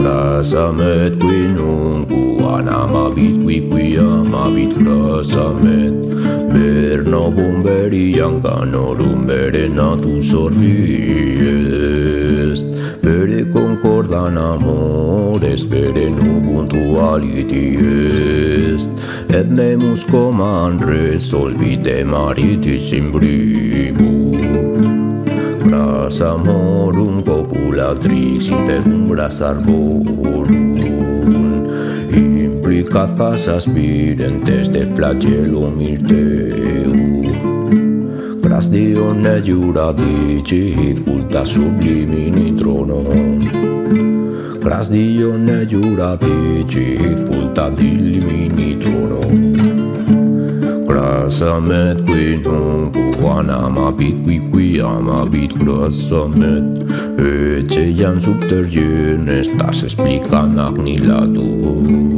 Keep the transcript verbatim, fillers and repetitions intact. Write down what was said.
Krasamet qui non anamabit qui qui amabit krasamet Berno bomberi yankano rumbere natu sorbiest Pere concordan amores pere nubuntuality est Et nemus coman resolvite maritis imbribur Krasamorum copulatrix interumbras arborum Implicat casas virentes de flagellum mirteum Cras dione jura dicit fulta sublimini tronon Cras dione jura dicit fulta dilimini tronon Krasamet qui non anamabit qui qui amabit krasamet Ece iam subtergen estas explican agnilatum